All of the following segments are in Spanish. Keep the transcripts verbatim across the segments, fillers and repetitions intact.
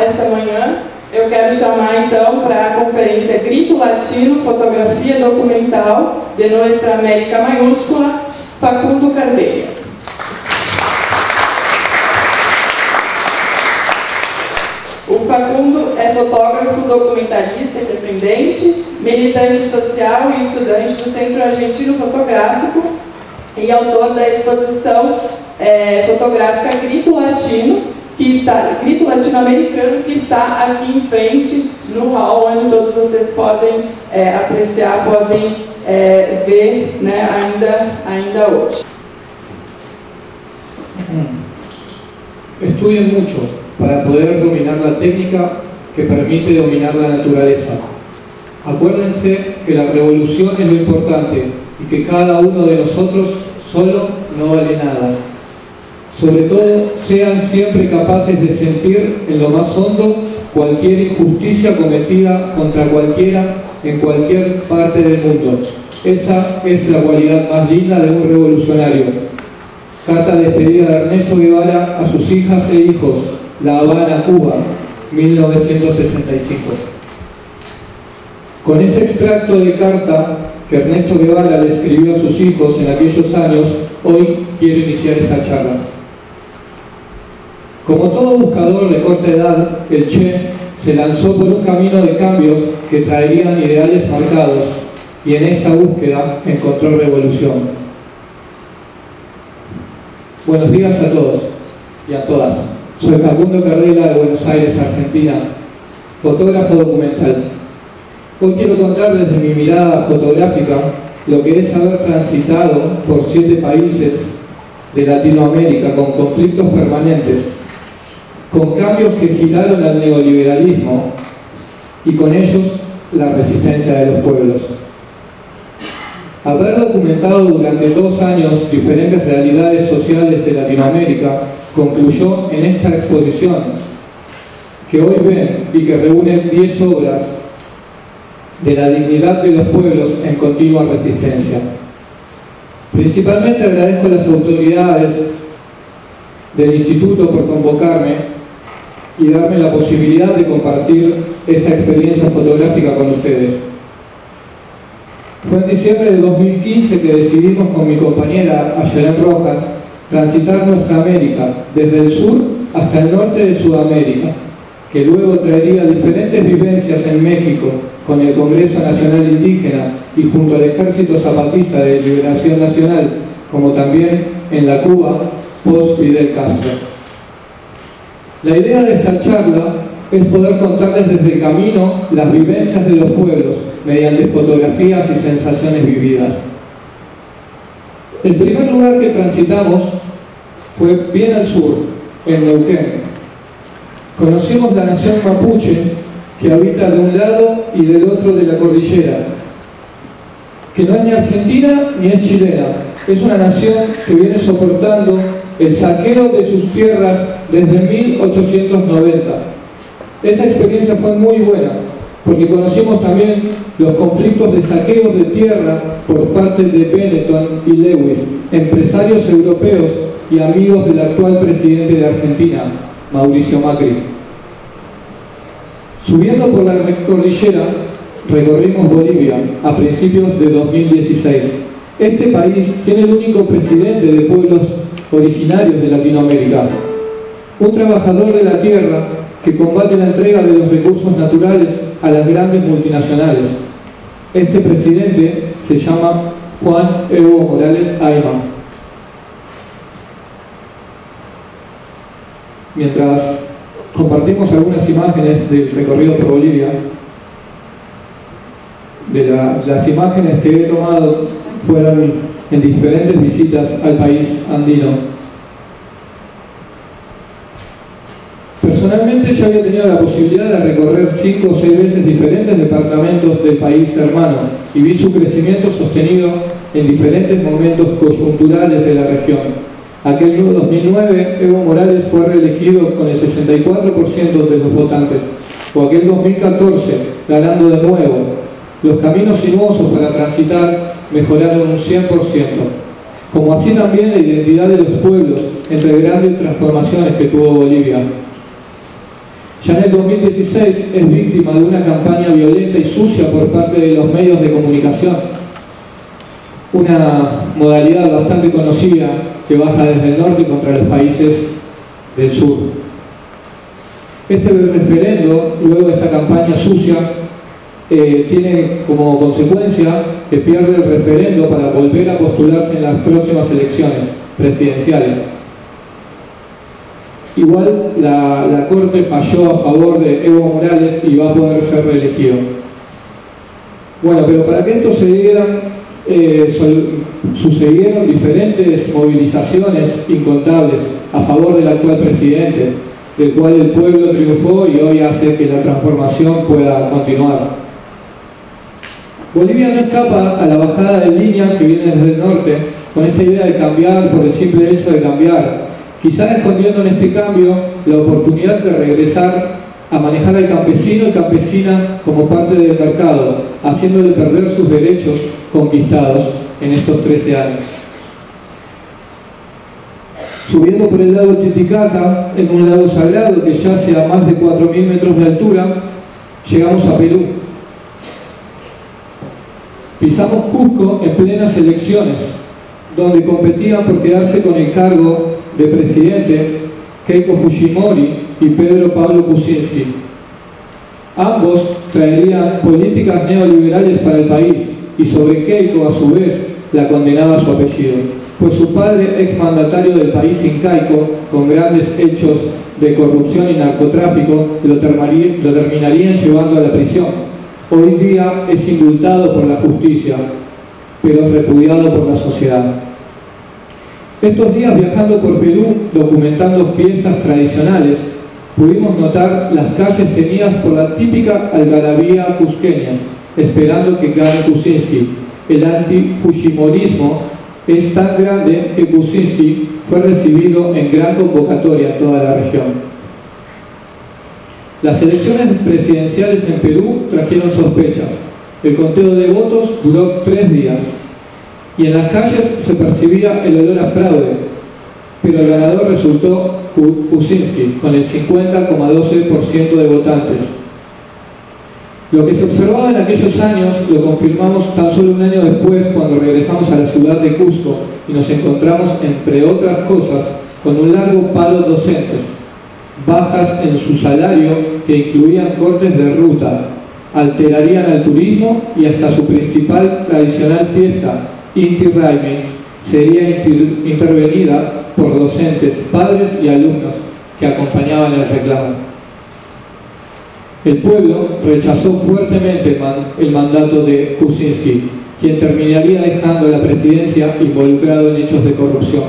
nessa manhã, eu quero chamar então para a conferência Grito Latino, Fotografia Documental de Nuestra América Maiúscula, Facundo Cardeia. O Facundo é fotógrafo, documentarista independente, militante social e estudante do Centro Argentino Fotográfico e autor da exposição é, fotográfica Grito Latino, que está, Grito Latino-Americano, que está aqui em frente no hall, onde todos vocês podem é, apreciar, podem é, ver, né, ainda, ainda hoje. Estudien mucho para poder dominar la técnica que permite dominar la naturaleza. Acuérdense que la revolución es lo importante y que cada uno de nosotros solo no vale nada. Sobre todo, sean siempre capaces de sentir en lo más hondo cualquier injusticia cometida contra cualquiera en cualquier parte del mundo. Esa es la cualidad más linda de un revolucionario. Carta de despedida de Ernesto Guevara a sus hijas e hijos, La Habana, Cuba, mil novecientos sesenta y cinco. Con este extracto de carta que Ernesto Guevara le escribió a sus hijos en aquellos años, hoy quiero iniciar esta charla. Como todo buscador de corta edad, el Che se lanzó por un camino de cambios que traerían ideales marcados y en esta búsqueda encontró revolución. Buenos días a todos y a todas. Soy Facundo Cardeia de Buenos Aires, Argentina, fotógrafo documental. Hoy quiero contar desde mi mirada fotográfica lo que es haber transitado por siete países de Latinoamérica con conflictos permanentes, con cambios que giraron al neoliberalismo y con ellos la resistencia de los pueblos. Haber documentado durante dos años diferentes realidades sociales de Latinoamérica concluyó en esta exposición que hoy ven y que reúne diez obras de la dignidad de los pueblos en continua resistencia. Principalmente agradezco a las autoridades del Instituto por convocarme y darme la posibilidad de compartir esta experiencia fotográfica con ustedes. Fue en diciembre de dos mil quince que decidimos con mi compañera Ayelen Rojas transitar nuestra América, desde el sur hasta el norte de Sudamérica, que luego traería diferentes vivencias en México con el Congreso Nacional Indígena y junto al Ejército Zapatista de Liberación Nacional, como también en la Cuba post-Fidel Castro. La idea de esta charla es poder contarles desde el camino las vivencias de los pueblos mediante fotografías y sensaciones vividas. El primer lugar que transitamos fue bien al sur, en Neuquén. Conocimos la nación mapuche que habita de un lado y del otro de la cordillera, que no es ni argentina ni es chilena, es una nación que viene soportando el saqueo de sus tierras desde mil ochocientos noventa. Esa experiencia fue muy buena, porque conocimos también los conflictos de saqueos de tierra por parte de Benetton y Lewis, empresarios europeos y amigos del actual presidente de Argentina, Mauricio Macri. Subiendo por la cordillera, recorrimos Bolivia a principios de dos mil dieciséis. Este país tiene el único presidente de pueblos originarios de Latinoamérica, un trabajador de la tierra que combate la entrega de los recursos naturales a las grandes multinacionales. Este presidente se llama Juan Evo Morales Ayma. Mientras compartimos algunas imágenes del recorrido por Bolivia, de la, las imágenes que he tomado fueron en diferentes visitas al país andino. Personalmente yo había tenido la posibilidad de recorrer cinco o seis veces diferentes departamentos del país hermano y vi su crecimiento sostenido en diferentes momentos coyunturales de la región. Aquel dos mil nueve, Evo Morales fue reelegido con el sesenta y cuatro por ciento de los votantes, o aquel dos mil catorce, ganando de nuevo. Los caminos sinuosos para transitar mejoraron un cien por ciento, como así también la identidad de los pueblos entre grandes transformaciones que tuvo Bolivia. Ya en el dos mil dieciséis es víctima de una campaña violenta y sucia por parte de los medios de comunicación, una modalidad bastante conocida que baja desde el norte contra los países del sur. Este referendo, luego de esta campaña sucia, eh, tiene como consecuencia que pierde el referendo para volver a postularse en las próximas elecciones presidenciales. Igual la, la Corte falló a favor de Evo Morales y va a poder ser reelegido. Bueno, pero para que esto se diera, eh, sucedieron diferentes movilizaciones incontables a favor del actual presidente, del cual el pueblo triunfó y hoy hace que la transformación pueda continuar. Bolivia no escapa a la bajada de línea que viene desde el norte con esta idea de cambiar por el simple hecho de cambiar, quizás escondiendo en este cambio la oportunidad de regresar a manejar al campesino y campesina como parte del mercado, haciéndole perder sus derechos conquistados en estos trece años. Subiendo por el lago Titicaca, en un lago sagrado que yace a más de cuatro mil metros de altura, llegamos a Perú. Pisamos Cusco en plenas elecciones, donde competían por quedarse con el cargo de presidente Keiko Fujimori y Pedro Pablo Kuczynski. Ambos traerían políticas neoliberales para el país y sobre Keiko, a su vez, la condenaba su apellido, pues su padre, exmandatario del país incaico, con grandes hechos de corrupción y narcotráfico, lo, termaría, lo terminarían llevando a la prisión. Hoy día es indultado por la justicia, pero es repudiado por la sociedad. Estos días, viajando por Perú, documentando fiestas tradicionales, pudimos notar las calles teñidas por la típica algarabía cusqueña, esperando que gane Kuczynski. El anti-fujimorismo es tan grande que Kuczynski fue recibido en gran convocatoria en toda la región. Las elecciones presidenciales en Perú trajeron sospechas. El conteo de votos duró tres días y en las calles se percibía el olor a fraude, pero el ganador resultó Kuczynski, con el cincuenta coma doce por ciento de votantes. Lo que se observaba en aquellos años lo confirmamos tan solo un año después, cuando regresamos a la ciudad de Cusco y nos encontramos, entre otras cosas, con un largo paro docente, bajas en su salario que incluían cortes de ruta, alterarían al turismo y hasta su principal tradicional fiesta, Inti Raymi, sería inter intervenida por docentes, padres y alumnos que acompañaban el reclamo. El pueblo rechazó fuertemente el, man el mandato de Kuczynski, quien terminaría dejando la presidencia involucrado en hechos de corrupción.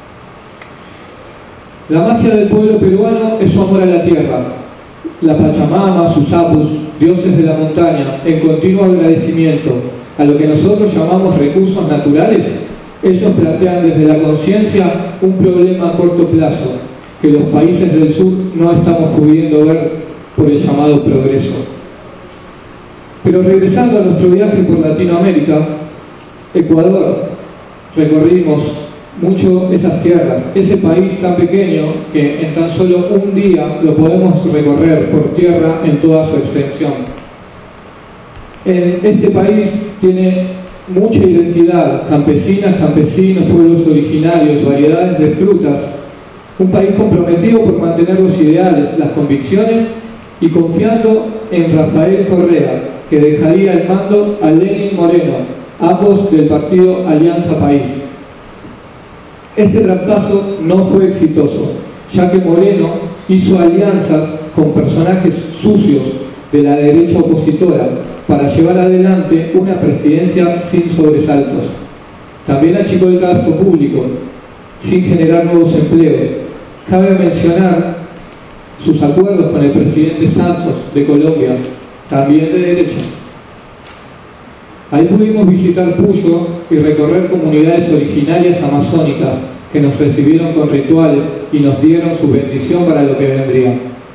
La magia del pueblo peruano es su amor a la tierra. La Pachamama, sus apus, dioses de la montaña, en continuo agradecimiento a lo que nosotros llamamos recursos naturales, ellos plantean desde la conciencia un problema a corto plazo que los países del sur no estamos pudiendo ver por el llamado progreso. Pero regresando a nuestro viaje por Latinoamérica, Ecuador, recorrimos mucho esas tierras, ese país tan pequeño que en tan solo un día lo podemos recorrer por tierra en toda su extensión. En este país tiene mucha identidad, campesinas, campesinos, pueblos originarios, variedades de frutas, un país comprometido por mantener los ideales, las convicciones y confiando en Rafael Correa, que dejaría el mando a Lenín Moreno, ambos del partido Alianza País. Este traspaso no fue exitoso, ya que Moreno hizo alianzas con personajes sucios de la derecha opositora para llevar adelante una presidencia sin sobresaltos. También achicó el gasto público, sin generar nuevos empleos. Cabe mencionar sus acuerdos con el presidente Santos de Colombia, también de derecha. Ahí pudimos visitar Puyo y recorrer comunidades originarias amazónicas que nos recibieron con rituales y nos dieron su bendición para lo que vendría.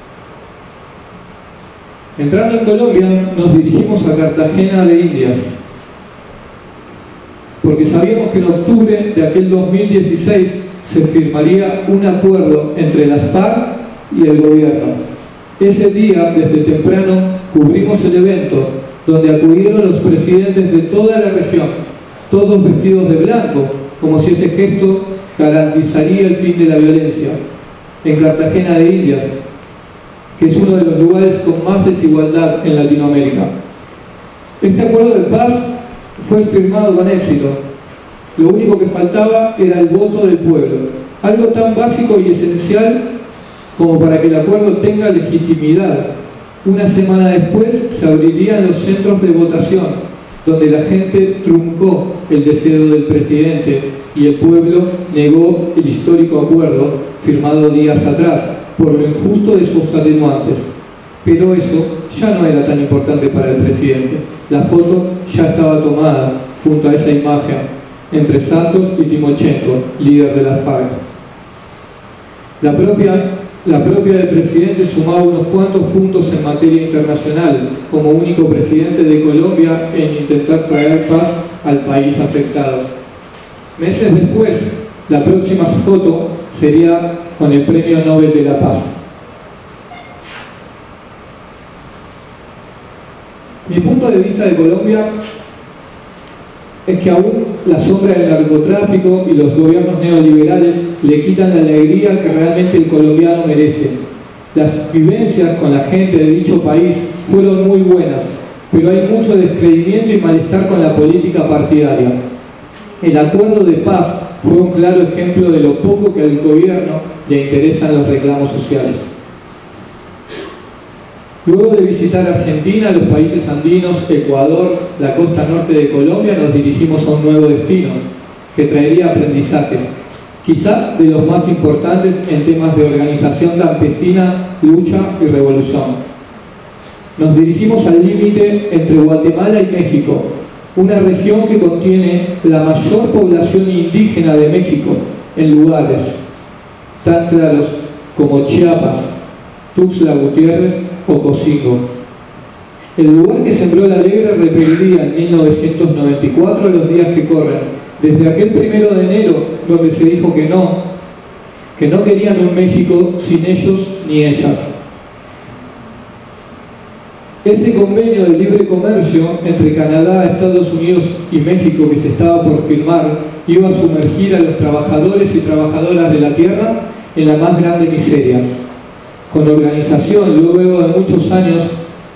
Entrando en Colombia, nos dirigimos a Cartagena de Indias, porque sabíamos que en octubre de aquel dos mil dieciséis se firmaría un acuerdo entre las FARC y el gobierno. Ese día, desde temprano, cubrimos el evento, donde acudieron los presidentes de toda la región, todos vestidos de blanco, como si ese gesto garantizaría el fin de la violencia. En Cartagena de Indias, que es uno de los lugares con más desigualdad en Latinoamérica. Este acuerdo de paz fue firmado con éxito. Lo único que faltaba era el voto del pueblo, algo tan básico y esencial como para que el acuerdo tenga legitimidad. Una semana después se abrirían los centros de votación, donde la gente truncó el deseo del presidente y el pueblo negó el histórico acuerdo firmado días atrás, por lo injusto de sus atenuantes. Pero eso ya no era tan importante para el presidente. La foto ya estaba tomada junto a esa imagen entre Santos y Timochenko, líder de la FARC. La propia, la propia del presidente sumaba unos cuantos puntos en materia internacional, como único presidente de Colombia en intentar traer paz al país afectado. Meses después, la próxima foto sería con el Premio Nobel de la Paz. Mi punto de vista de Colombia es que aún la sombra del narcotráfico y los gobiernos neoliberales le quitan la alegría que realmente el colombiano merece. Las vivencias con la gente de dicho país fueron muy buenas, pero hay mucho descreimiento y malestar con la política partidaria. El acuerdo de paz fue un claro ejemplo de lo poco que al gobierno le interesan los reclamos sociales. Luego de visitar Argentina, los países andinos, Ecuador, la costa norte de Colombia, nos dirigimos a un nuevo destino que traería aprendizajes, quizá de los más importantes en temas de organización campesina, lucha y revolución. Nos dirigimos al límite entre Guatemala y México, una región que contiene la mayor población indígena de México en lugares tan claros como Chiapas, Tuxtla Gutiérrez o Cocingo. El lugar que sembró la alegre repetiría en mil novecientos noventa y cuatro los días que corren, desde aquel primero de enero donde se dijo que no, que no querían un México sin ellos ni ellas. Ese convenio de libre comercio entre Canadá, Estados Unidos y México que se estaba por firmar iba a sumergir a los trabajadores y trabajadoras de la tierra en la más grande miseria. Con organización, luego de muchos años,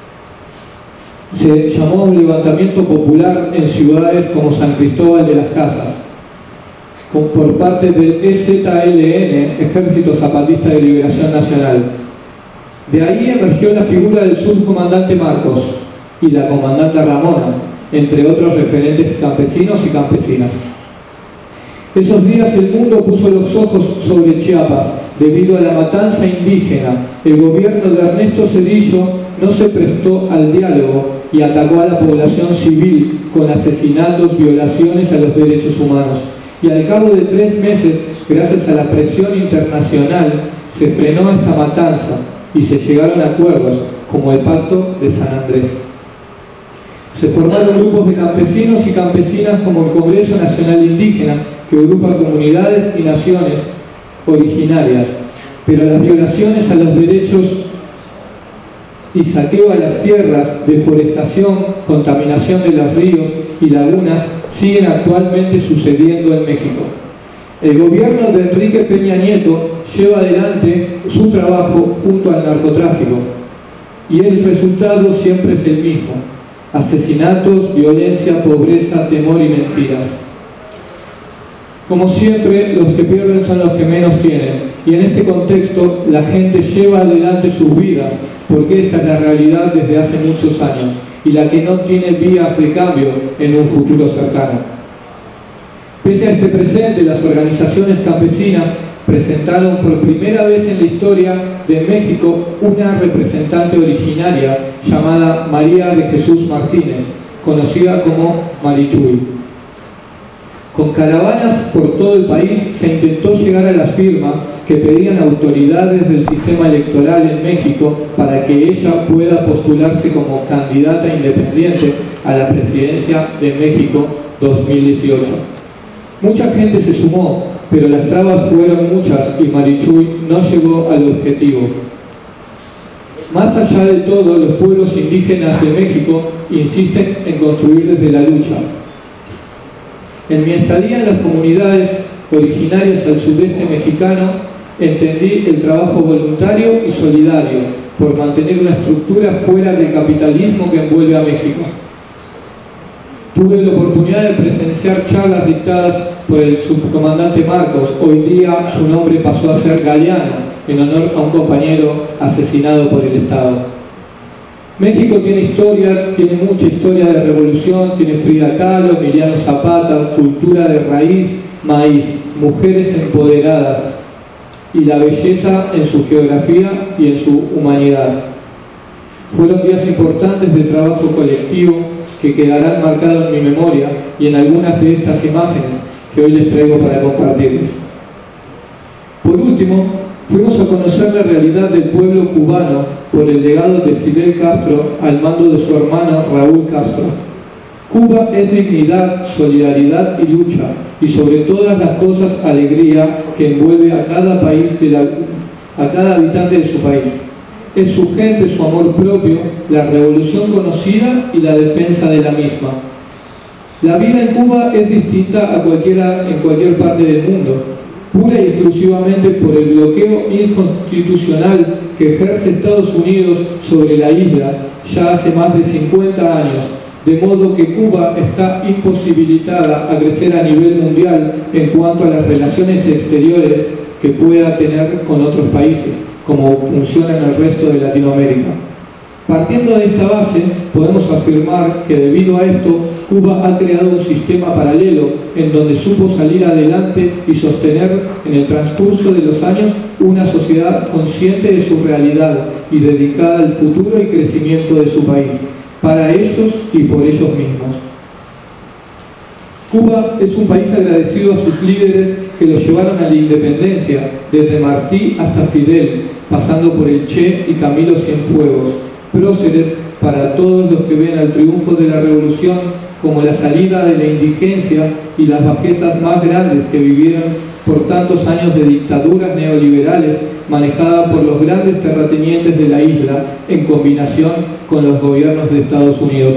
se llamó un levantamiento popular en ciudades como San Cristóbal de las Casas, por parte del E Z L N, Ejército Zapatista de Liberación Nacional. De ahí emergió la figura del subcomandante Marcos y la comandante Ramona, entre otros referentes campesinos y campesinas. Esos días el mundo puso los ojos sobre Chiapas. Debido a la matanza indígena, el gobierno de Ernesto Zedillo no se prestó al diálogo y atacó a la población civil con asesinatos, violaciones a los derechos humanos. Y al cabo de tres meses, gracias a la presión internacional, se frenó esta matanza y se llegaron a acuerdos como el Pacto de San Andrés. Se formaron grupos de campesinos y campesinas como el Congreso Nacional Indígena, que agrupa comunidades y naciones originarias, pero las violaciones a los derechos y saqueo a las tierras, deforestación, contaminación de los ríos y lagunas siguen actualmente sucediendo en México. El gobierno de Enrique Peña Nieto lleva adelante su trabajo junto al narcotráfico y el resultado siempre es el mismo: asesinatos, violencia, pobreza, temor y mentiras. Como siempre, los que pierden son los que menos tienen, y en este contexto la gente lleva adelante sus vidas, porque esta es la realidad desde hace muchos años, y la que no tiene vías de cambio en un futuro cercano. Pese a este presente, las organizaciones campesinas presentaron por primera vez en la historia de México una representante originaria llamada María de Jesús Martínez, conocida como Marichuy. Con caravanas por todo el país se intentó llegar a las firmas que pedían autoridades del sistema electoral en México para que ella pueda postularse como candidata independiente a la presidencia de México dos mil dieciocho. Mucha gente se sumó, pero las trabas fueron muchas y Marichuy no llegó al objetivo. Más allá de todo, los pueblos indígenas de México insisten en construir desde la lucha. En mi estadía en las comunidades originarias al sudeste mexicano, entendí el trabajo voluntario y solidario por mantener una estructura fuera del capitalismo que envuelve a México. Tuve la oportunidad de presenciar charlas dictadas por el subcomandante Marcos. Hoy día su nombre pasó a ser Galeano, en honor a un compañero asesinado por el Estado. México tiene historia, tiene mucha historia de revolución, tiene Frida Kahlo, Emiliano Zapata, cultura de raíz, maíz, mujeres empoderadas y la belleza en su geografía y en su humanidad. Fueron días importantes de trabajo colectivo que quedarán marcados en mi memoria y en algunas de estas imágenes que hoy les traigo para compartirles. Por último, fuimos a conocer la realidad del pueblo cubano por el legado de Fidel Castro al mando de su hermano Raúl Castro. Cuba es dignidad, solidaridad y lucha, y sobre todas las cosas alegría que envuelve a cada país, de la, a cada habitante de su país. Es su gente, su amor propio, la revolución conocida y la defensa de la misma. La vida en Cuba es distinta a cualquiera en cualquier parte del mundo, pura y exclusivamente por el bloqueo inconstitucional que ejerce Estados Unidos sobre la isla ya hace más de cincuenta años, de modo que Cuba está imposibilitada a crecer a nivel mundial en cuanto a las relaciones exteriores que pueda tener con otros países, como funciona en el resto de Latinoamérica. Partiendo de esta base, podemos afirmar que debido a esto, Cuba ha creado un sistema paralelo en donde supo salir adelante y sostener en el transcurso de los años una sociedad consciente de su realidad y dedicada al futuro y crecimiento de su país, para ellos y por ellos mismos. Cuba es un país agradecido a sus líderes que lo llevaron a la independencia, desde Martí hasta Fidel, pasando por el Che y Camilo Cienfuegos, próceres para todos los que ven al triunfo de la revolución como la salida de la indigencia y las bajezas más grandes que vivieron por tantos años de dictaduras neoliberales manejadas por los grandes terratenientes de la isla en combinación con los gobiernos de Estados Unidos.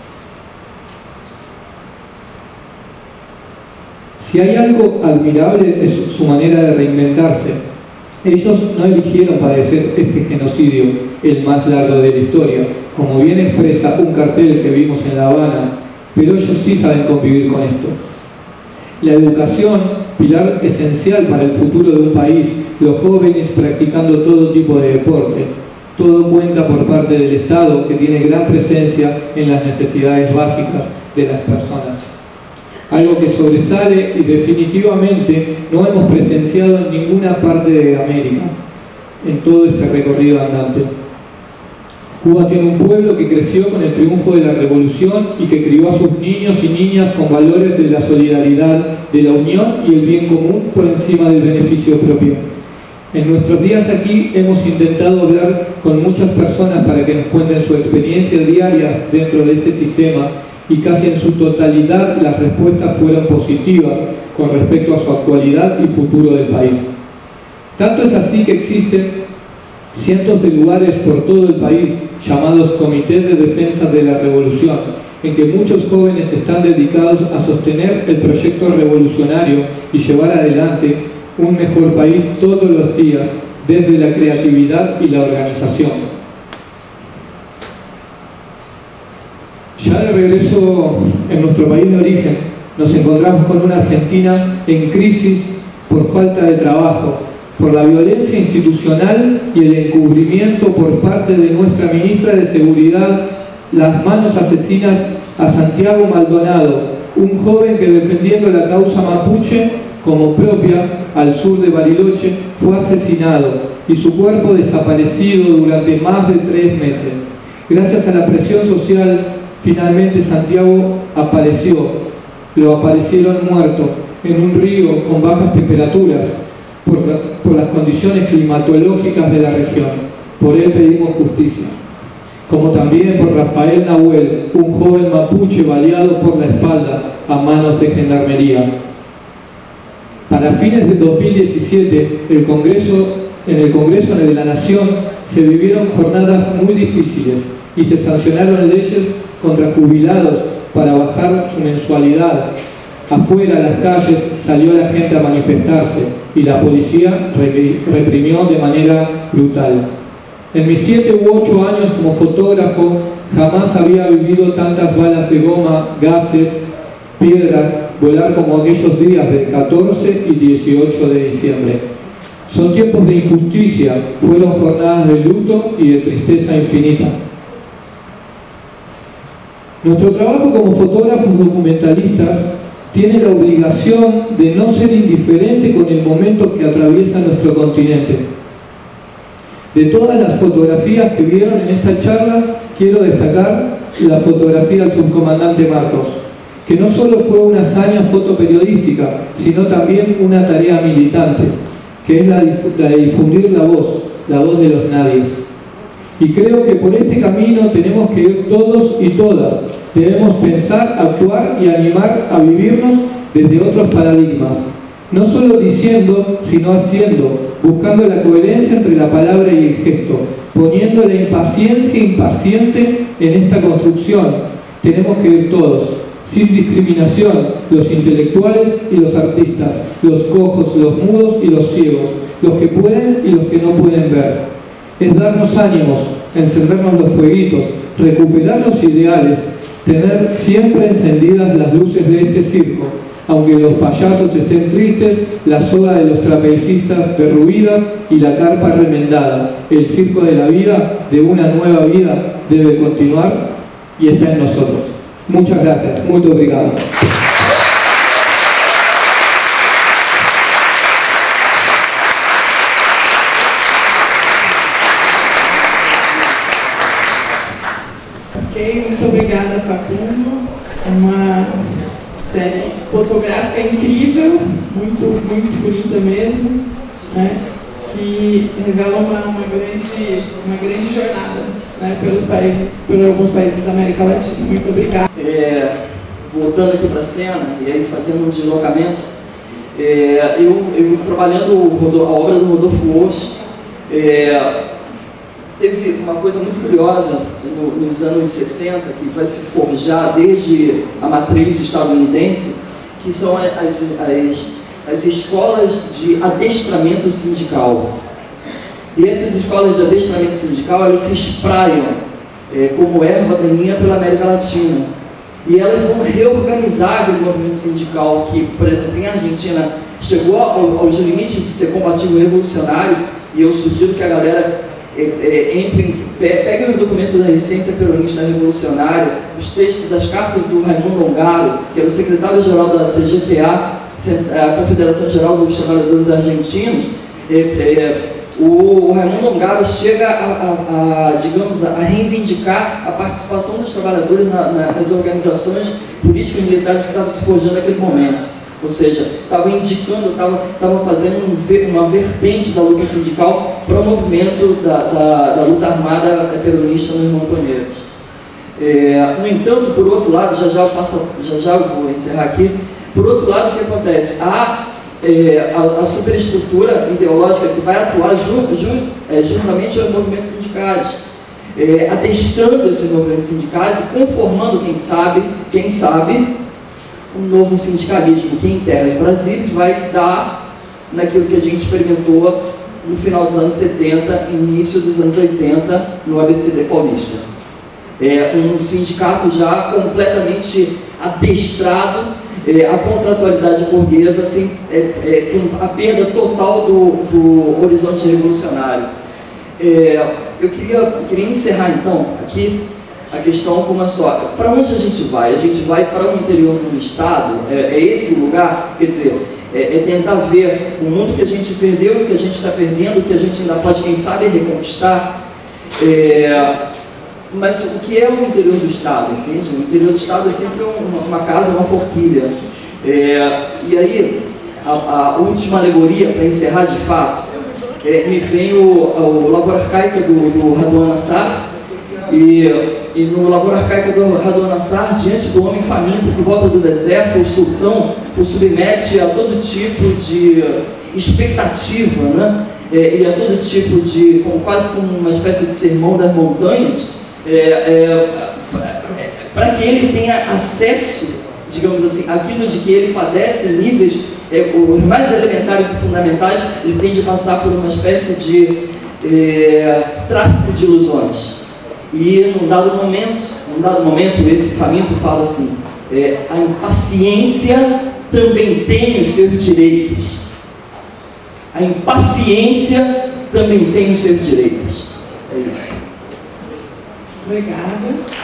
Si hay algo admirable es su manera de reinventarse. Ellos no eligieron padecer este genocidio, el más largo de la historia, como bien expresa un cartel que vimos en La Habana, pero ellos sí saben convivir con esto. La educación, pilar esencial para el futuro de un país, los jóvenes practicando todo tipo de deporte, todo cuenta por parte del Estado, que tiene gran presencia en las necesidades básicas de las personas. Algo que sobresale y definitivamente no hemos presenciado en ninguna parte de América, en todo este recorrido andante. Cuba tiene un pueblo que creció con el triunfo de la revolución y que crió a sus niños y niñas con valores de la solidaridad, de la unión y el bien común por encima del beneficio propio. En nuestros días aquí hemos intentado hablar con muchas personas para que nos cuenten su experiencia diaria dentro de este sistema, y casi en su totalidad las respuestas fueron positivas con respecto a su actualidad y futuro del país. Tanto es así que existen cientos de lugares por todo el país llamados Comités de Defensa de la Revolución, en que muchos jóvenes están dedicados a sostener el proyecto revolucionario y llevar adelante un mejor país todos los días, desde la creatividad y la organización. Ya de regreso en nuestro país de origen, nos encontramos con una Argentina en crisis por falta de trabajo, por la violencia institucional y el encubrimiento por parte de nuestra ministra de Seguridad, las manos asesinas a Santiago Maldonado, un joven que defendiendo la causa mapuche como propia al sur de Bariloche fue asesinado y su cuerpo desaparecido durante más de tres meses. Gracias a la presión social, finalmente Santiago apareció, lo aparecieron muerto en un río con bajas temperaturas por, la, por las condiciones climatológicas de la región. Por él pedimos justicia. Como también por Rafael Nahuel, un joven mapuche baleado por la espalda a manos de gendarmería. Para fines de dos mil diecisiete, el Congreso, en el Congreso de la Nación se vivieron jornadas muy difíciles y se sancionaron leyes contra jubilados para bajar su mensualidad. Afuera, a las calles, salió la gente a manifestarse y la policía reprimió de manera brutal. En mis siete u ocho años como fotógrafo, jamás había vivido tantas balas de goma, gases, piedras, volar como aquellos días del catorce y dieciocho de diciembre. Son tiempos de injusticia, fueron jornadas de luto y de tristeza infinita. Nuestro trabajo como fotógrafos documentalistas tiene la obligación de no ser indiferente con el momento que atraviesa nuestro continente. De todas las fotografías que vieron en esta charla, quiero destacar la fotografía del subcomandante Marcos, que no solo fue una hazaña fotoperiodística, sino también una tarea militante, que es la de difundir la voz, la voz de los nadies. Y creo que por este camino tenemos que ir todos y todas. Debemos pensar, actuar y animar a vivirnos desde otros paradigmas. No solo diciendo, sino haciendo, buscando la coherencia entre la palabra y el gesto, poniendo la impaciencia impaciente en esta construcción. Tenemos que ir todos, sin discriminación, los intelectuales y los artistas, los cojos, los mudos y los ciegos, los que pueden y los que no pueden ver. Es darnos ánimos, encendernos los fueguitos, recuperar los ideales, tener siempre encendidas las luces de este circo, aunque los payasos estén tristes, la soga de los trapecistas derruida y la carpa remendada. El circo de la vida, de una nueva vida, debe continuar y está en nosotros. Muchas gracias, muy obrigado. Ok, muito obrigada, Facundo. Uma série fotográfica incrível, muito, muito bonita mesmo, né? Que revela uma, uma, grande, uma grande jornada, né? Pelos países, por alguns países da América Latina. Muito obrigada. É, voltando aqui para a cena, e aí fazendo um deslocamento, é, eu, eu trabalhando a obra do Rodolfo Walsh, é, teve uma coisa muito curiosa no, nos anos sessenta, que vai se forjar desde a matriz estadunidense, que são as, as, as escolas de adestramento sindical. E essas escolas de adestramento sindical, elas se espraiam é, como erva daninha pela América Latina. E elas vão reorganizar aquele movimento sindical que, por exemplo, em Argentina, chegou ao, aos limites de ser combativo revolucionário, e eu sugiro que a galera É, é, entre, peguem os documentos da resistência peronista revolucionária, os textos das cartas do Raimundo Ongaro, que era o secretário-geral da C G T A, a Confederação Geral dos Trabalhadores Argentinos. É, é, o, o Raimundo Ongaro chega a, a, a, digamos, a reivindicar a participação dos trabalhadores na, na, nas organizações políticas e militares que estavam se forjando naquele momento. Ou seja, estava indicando, estava fazendo um, uma vertente da luta sindical para o movimento da, da, da luta armada peronista nos montoneiros. É, no entanto, por outro lado, já já, eu passo, já já eu vou encerrar aqui, por outro lado, o que acontece? Há é, a, a superestrutura ideológica que vai atuar jun, jun, é, juntamente aos movimentos sindicais, é, adestrando esses movimentos sindicais e conformando, quem sabe, quem sabe, um novo sindicalismo que em terras brasileiras vai dar naquilo que a gente experimentou no final dos anos setenta, início dos anos oitenta, no A B C D paulista. É um sindicato já completamente adestrado é, à contratualidade burguesa, assim, é, é, com a perda total do, do horizonte revolucionário. É, eu queria, eu queria encerrar então aqui a questão como é só, para onde a gente vai? A gente vai para o interior do Estado? É, é esse o lugar? Quer dizer, é, é tentar ver o mundo que a gente perdeu, o que a gente está perdendo, o que a gente ainda pode, quem sabe, reconquistar. É, mas o que é o interior do Estado? Entende? O interior do Estado é sempre uma, uma casa, uma forquilha. É, e aí, a, a última alegoria, para encerrar de fato, é, me vem o, o Lavoura Arcaica do, do Raduan Nassar. E, e no Lavoura Arcaica do Raduan Nassar, diante do homem faminto que volta do deserto, o sultão o submete a todo tipo de expectativa, né? é, e a todo tipo de, como, quase como uma espécie de sermão das montanhas, é, é, para que ele tenha acesso, digamos assim, àquilo de que ele padece, níveis é, os mais elementares e fundamentais, ele tem de passar por uma espécie de é, tráfico de ilusões. E num dado momento, num dado momento, esse faminto fala assim, é, a impaciência também tem os seus direitos. A impaciência também tem os seus direitos. É isso. Obrigada.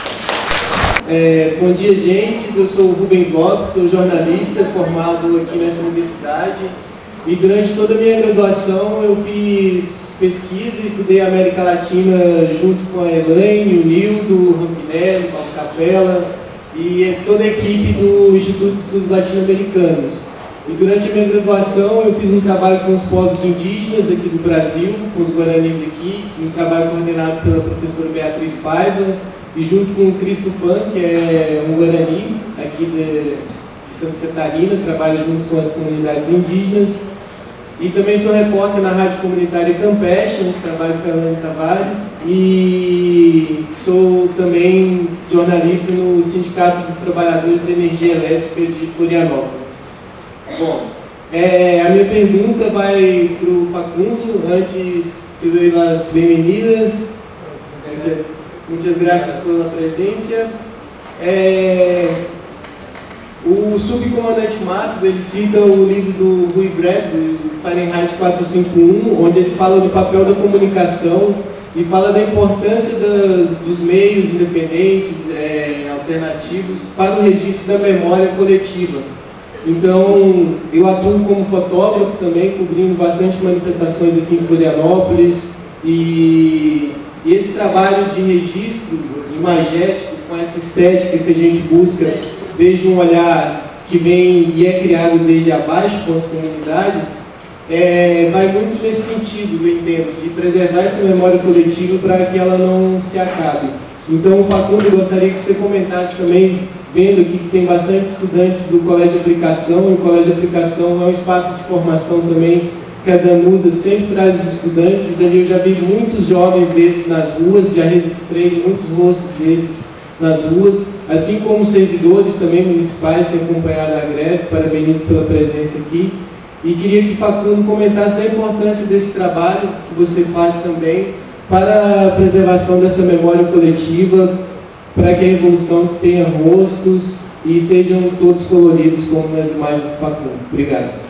É, bom dia, gente. Eu sou o Rubens Lopes, sou jornalista formado aqui nessa universidade. E durante toda a minha graduação eu fiz pesquisa e estudei a América Latina junto com a Elaine, o Nildo, o Rampinelli, o Paulo Capella e toda a equipe do Instituto de Estudos Latino-Americanos. E durante a minha graduação eu fiz um trabalho com os povos indígenas aqui do Brasil, com os guaranis aqui, um trabalho coordenado pela professora Beatriz Paiva, e junto com o Cristo Pan, que é um guarani aqui de Santa Catarina, trabalho junto com as comunidades indígenas. E também sou repórter na Rádio Comunitária Campeche, onde trabalho com a Ana Tavares. E sou também jornalista no Sindicato dos Trabalhadores da Energia Elétrica de Florianópolis. Bom, é, a minha pergunta vai para o Facundo. Antes, te dou as bem-vindas. Muitas graças pela presença. É, o subcomandante Marcos, ele cita o livro do Rui Bradbury, Fahrenheit quatrocentos e cinquenta e um, onde ele fala do papel da comunicação e fala da importância das, dos meios independentes, é, alternativos, para o registro da memória coletiva. Então, eu atuo como fotógrafo também, cobrindo bastante manifestações aqui em Florianópolis, e E esse trabalho de registro imagético, com essa estética que a gente busca, desde um olhar que vem e é criado desde abaixo com as comunidades, é, vai muito nesse sentido, eu entendo, de preservar essa memória coletiva para que ela não se acabe. Então, Facundo, eu gostaria que você comentasse também, vendo aqui que tem bastante estudantes do Colégio de Aplicação, e o Colégio de Aplicação é um espaço de formação também, que a Danusa sempre traz os estudantes, e dali eu já vi muitos jovens desses nas ruas, já registrei muitos rostos desses nas ruas, assim como servidores também municipais têm acompanhado a greve. Parabenizo pela presença aqui. E queria que Facundo comentasse da importância desse trabalho que você faz também para a preservação dessa memória coletiva, para que a Revolução tenha rostos e sejam todos coloridos como nas imagens do Facundo. Obrigado.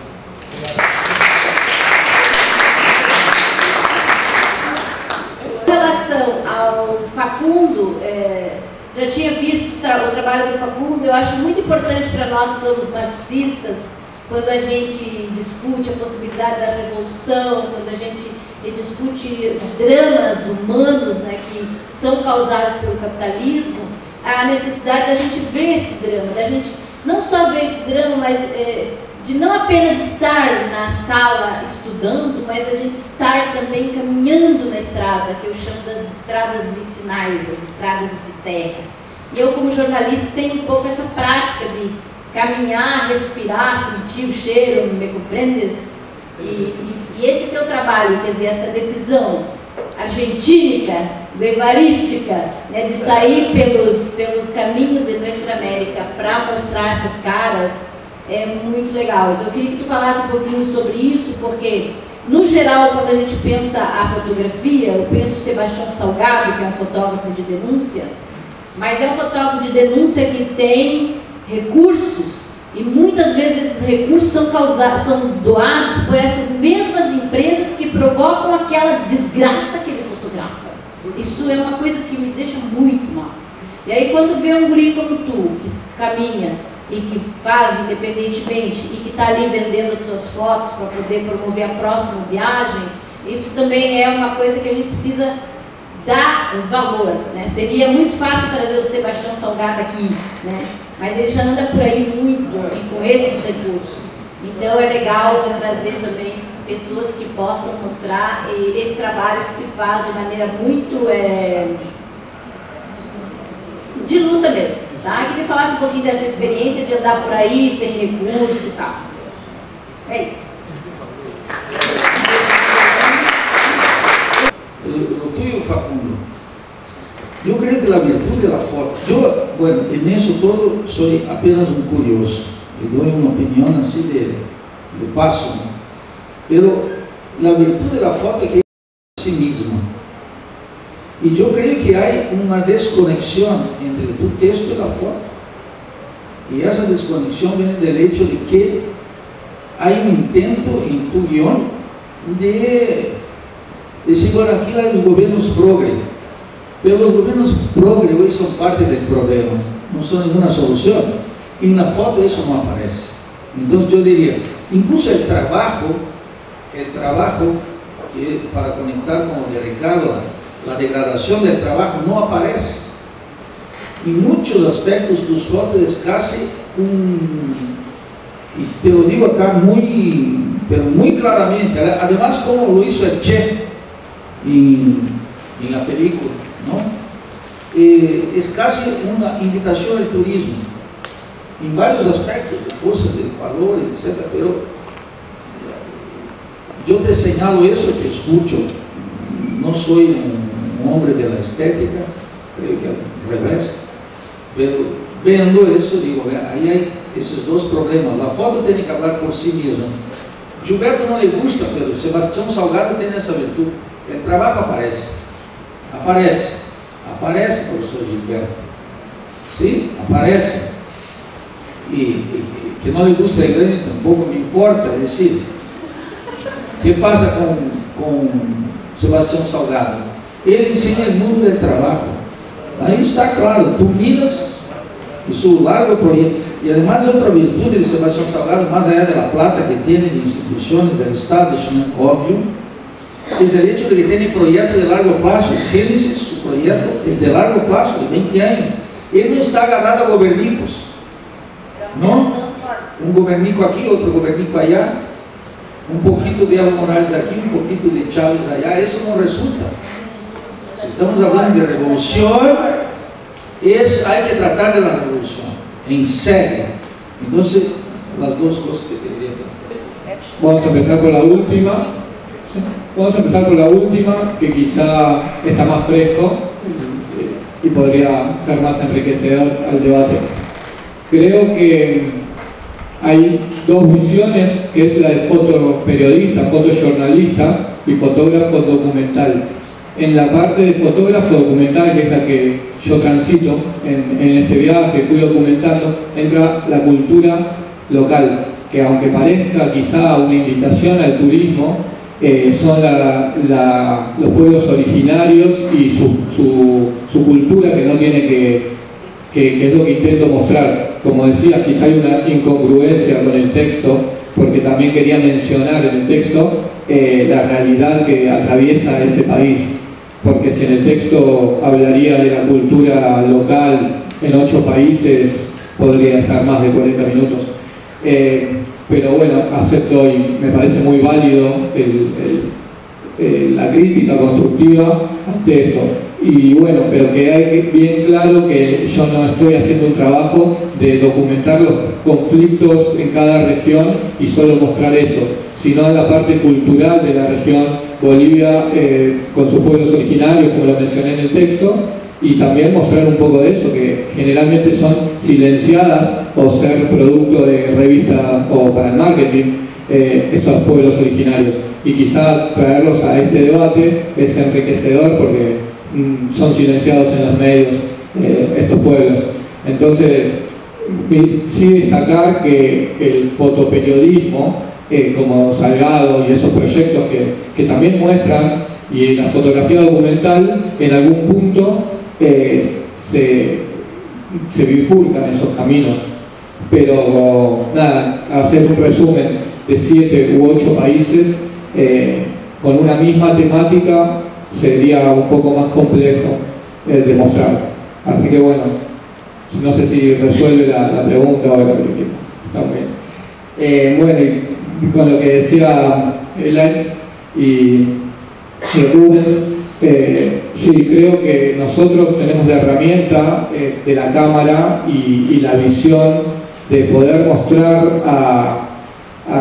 Ao Facundo, é, já tinha visto o, tra o trabalho do Facundo. Eu acho muito importante para nós, somos marxistas, quando a gente discute a possibilidade da revolução, quando a gente discute os dramas humanos, né, que são causados pelo capitalismo, a necessidade da gente ver esse drama, da gente não só ver esse drama, mas é, de não apenas estar na sala estudando, mas a gente estar também caminhando na estrada, que eu chamo das estradas vicinais, das estradas de terra. E eu, como jornalista, tenho um pouco essa prática de caminhar, respirar, sentir o cheiro, me compreendes? E, e, e esse teu trabalho, quer dizer, essa decisão argentínica, guevarística, né, de sair pelos, pelos caminhos de Nuestra América para mostrar essas caras, é muito legal. Então eu queria que tu falasse um pouquinho sobre isso, porque, no geral, quando a gente pensa a fotografia, eu penso Sebastião Salgado, que é um fotógrafo de denúncia, mas é um fotógrafo de denúncia que tem recursos, e muitas vezes esses recursos são, causados, são doados por essas mesmas empresas que provocam aquela desgraça que ele fotografa. Isso é uma coisa que me deixa muito mal. E aí, quando vê um guri como tu, que caminha e que faz independentemente e que está ali vendendo as suas fotos para poder promover a próxima viagem, isso também é uma coisa que a gente precisa dar valor, né? Seria muito fácil trazer o Sebastião Salgado aqui, né? Mas ele já anda por aí muito e com esses recursos. Então é legal trazer também pessoas que possam mostrar esse trabalho que se faz de maneira muito é, de luta mesmo. Tá? Eu queria que falasse um pouquinho dessa experiência de andar por aí sem recurso e tal. É isso. Facundo, yo creo que la virtud de la foto, yo, bueno, en eso todo soy apenas un curioso, y doy una opinión así de, de paso, ¿no? Pero la virtud de la foto es que es sí misma. Y yo creo que hay una desconexión entre tu texto y la foto. Y esa desconexión viene del hecho de que hay un intento en tu guión de decir, bueno, aquí hay los gobiernos progre, pero los gobiernos progre hoy son parte del problema, no son ninguna solución. Y en la foto eso no aparece. Entonces yo diría, incluso el trabajo, el trabajo, que para conectar con lo de Ricardo, la, la degradación del trabajo no aparece. En muchos aspectos tus fotos es casi un, y te lo digo acá muy, pero muy claramente, además como lo hizo el Che en, en la película, ¿no? Eh, es casi una invitación al turismo, en varios aspectos, de cosas, de valor, etcétera, pero yo te señalo eso, te escucho, no soy un, un hombre de la estética, creo que al revés, pero viendo eso digo, ahí hay esos dos problemas. La foto tiene que hablar por sí misma. Gilberto no le gusta, pero Sebastião Salgado tiene esa virtud. El trabajo aparece, aparece, aparece, profesor Gilberto, ¿sí? Aparece. Y, y que no le gusta el grande tampoco me importa, es decir, ¿qué pasa con, con Sebastião Salgado? Ele ensina el mundo del trabajo. Ahí está claro, tú miras su largo proyecto. Y además otra virtud de Sebastião Salgado, más allá de la plata que tiene de instituciones del establishment, obvio, es el hecho de que tiene proyectos de largo plazo. Génesis, su proyecto es de largo plazo, de veinte años. Él no está agarrado a gobernicos, ¿no? Un gobernico aquí, otro gobernico allá, un poquito de Evo Morales aquí, un poquito de Chávez allá, eso no resulta. Si estamos hablando de revolución, es, hay que tratar de la revolución, en serio. Entonces, las dos cosas que te quería contar. Vamos a empezar por la última. Vamos a empezar por la última, que quizá está más fresco y podría ser más enriquecedor al debate. Creo que hay dos visiones, que es la de fotoperiodista, fotojornalista y fotógrafo documental. En la parte de fotógrafo documental, que es la que yo transito en, en este viaje, fui documentando, entra la cultura local, que aunque parezca quizá una invitación al turismo, eh, son la, la, los pueblos originarios y su, su, su cultura que no tiene que, que, que es lo que intento mostrar. Como decía, quizá hay una incongruencia con el texto, porque también quería mencionar en el texto eh, la realidad que atraviesa ese país. Porque si en el texto hablaría de la cultura local en ocho países, podría estar más de cuarenta minutos. Eh, pero bueno, acepto y me parece muy válido el, el, el, la crítica constructiva ante esto. Y bueno, pero que hay bien claro que yo no estoy haciendo un trabajo de documentar los conflictos en cada región y solo mostrar eso, sino en la parte cultural de la región Bolivia, eh, con sus pueblos originarios, como lo mencioné en el texto, y también mostrar un poco de eso, que generalmente son silenciadas o ser producto de revistas o para el marketing, eh, esos pueblos originarios. Y quizá traerlos a este debate es enriquecedor porque mm, son silenciados en los medios eh, estos pueblos. Entonces, sí destacar que, que el fotoperiodismo, Eh, como Salgado y esos proyectos que, que también muestran, y la fotografía documental en algún punto eh, se, se bifurcan esos caminos, pero nada, hacer un resumen de siete u ocho países eh, con una misma temática sería un poco más complejo eh, de mostrar. Así que bueno, no sé si resuelve la, la pregunta o la crítica. Está bien. Eh, bueno, y con lo que decía Elaine y, y Rubens, eh, sí, creo que nosotros tenemos la herramienta eh, de la cámara y, y la visión de poder mostrar a, a,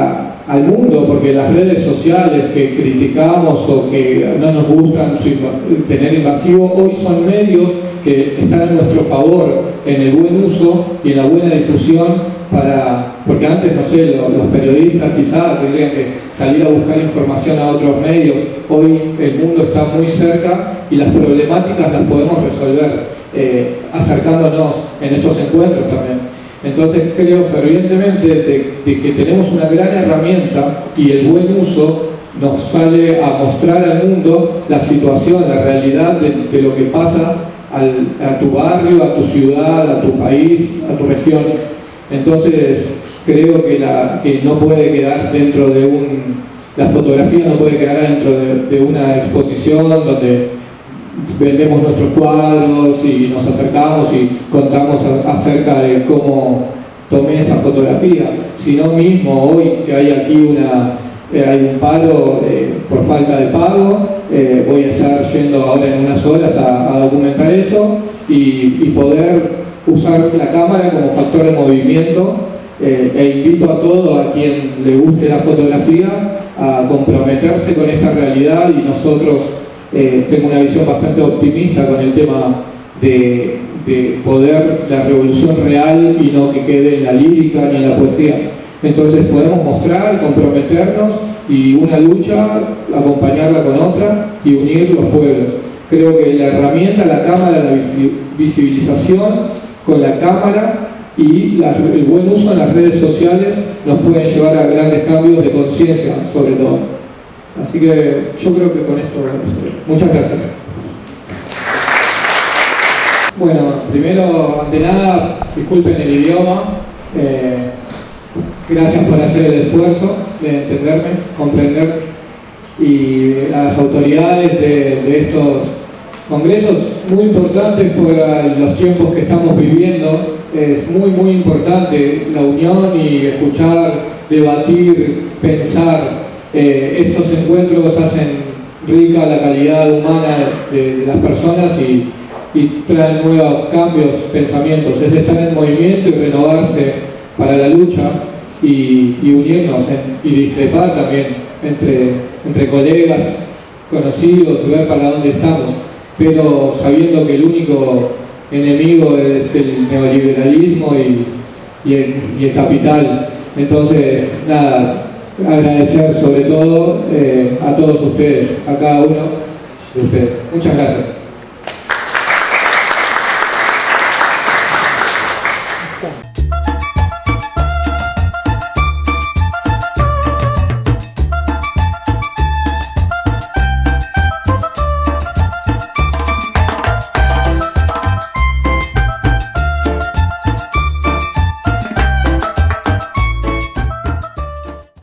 al mundo, porque las redes sociales que criticamos o que no nos gustan su inv- tener invasivo, hoy son medios que están a nuestro favor en el buen uso y en la buena difusión, para, porque antes, no sé, los, los periodistas quizás tendrían que salir a buscar información a otros medios. Hoy el mundo está muy cerca y las problemáticas las podemos resolver eh, acercándonos en estos encuentros también. Entonces creo fervientemente de, de que tenemos una gran herramienta y el buen uso nos sale a mostrar al mundo la situación, la realidad de, de lo que pasa al, a tu barrio, a tu ciudad, a tu país, a tu región. Entonces creo que, la, que no puede quedar dentro de un... La fotografía no puede quedar dentro de, de una exposición donde vendemos nuestros cuadros y nos acercamos y contamos a, acerca de cómo tomé esa fotografía, sino mismo hoy que hay aquí una, eh, hay un paro eh, por falta de pago, eh, voy a estar yendo ahora en unas horas a, a documentar eso y, y poder usar la cámara como factor de movimiento eh, e invito a todo a quien le guste la fotografía a comprometerse con esta realidad y nosotros eh, tengo una visión bastante optimista con el tema de, de poder la revolución real y no que quede en la lírica ni en la poesía. Entonces podemos mostrar, comprometernos y una lucha, acompañarla con otra y unir los pueblos. Creo que la herramienta, la cámara, la visibilización con la cámara y la, el buen uso en las redes sociales nos pueden llevar a grandes cambios de conciencia, sobre todo. Así que yo creo que con esto estoy. Muchas gracias. Bueno, primero, ante nada, disculpen el idioma. Eh, gracias por hacer el esfuerzo de entenderme, comprender. Y a las autoridades de, de estos congresos, muy importantes por los tiempos que estamos viviendo. Es muy, muy importante la unión y escuchar, debatir, pensar. Eh, estos encuentros hacen rica la calidad humana de, de las personas y, y traen nuevos cambios, pensamientos. Es de estar en movimiento y renovarse para la lucha y, y unirnos en, y discrepar también entre, entre colegas, conocidos, ver para dónde estamos, pero sabiendo que el único enemigo es el neoliberalismo y, y, el, y el capital. Entonces, nada, agradecer sobre todo eh, a todos ustedes, a cada uno de ustedes. Muchas gracias.